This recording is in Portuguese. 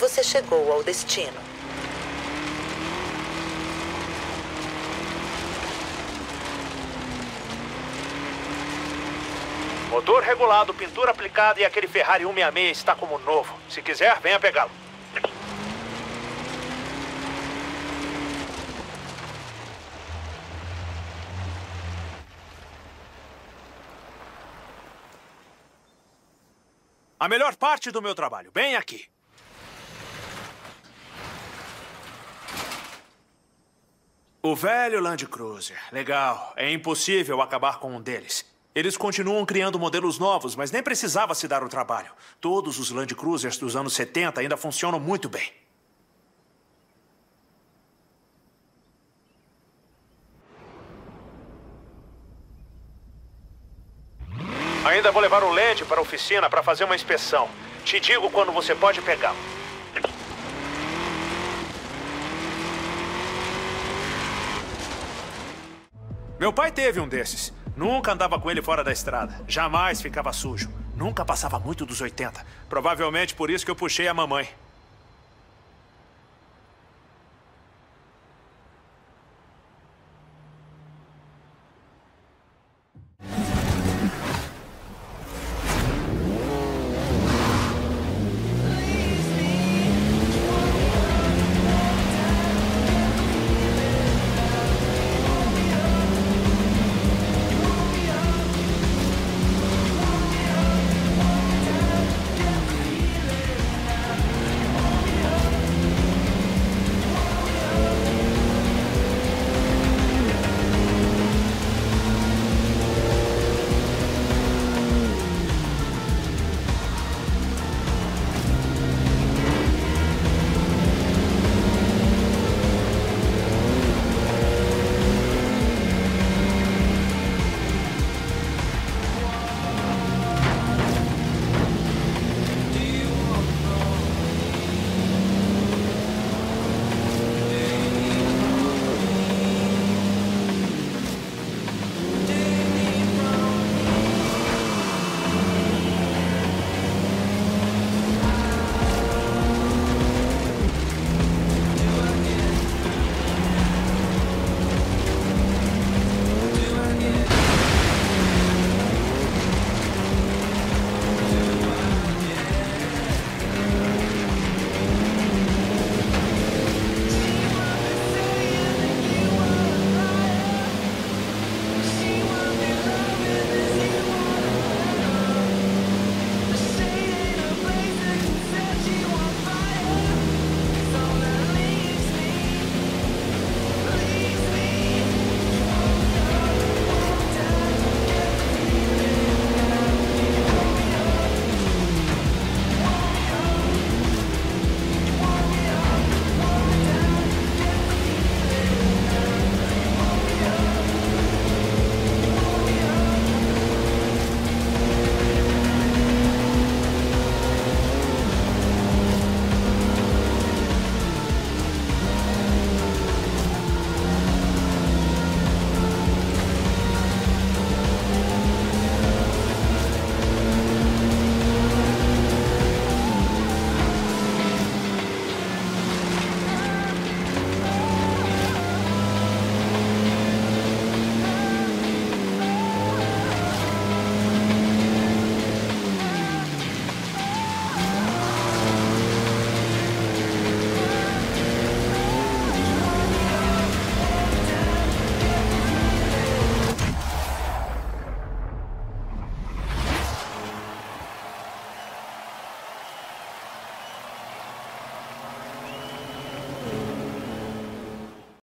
você chegou ao destino. Motor regulado, pintura aplicada e aquele Ferrari 166 está como novo. Se quiser, venha pegá-lo. A melhor parte do meu trabalho, bem aqui. O velho Land Cruiser. Legal. É impossível acabar com um deles. Eles continuam criando modelos novos, mas nem precisava se dar o trabalho. Todos os Land Cruisers dos anos 70 ainda funcionam muito bem. Ainda vou levar o Land para a oficina para fazer uma inspeção. Te digo quando você pode pegá-lo. Meu pai teve um desses. Nunca andava com ele fora da estrada. Jamais ficava sujo. Nunca passava muito dos 80. Provavelmente por isso que eu puxei a mamãe.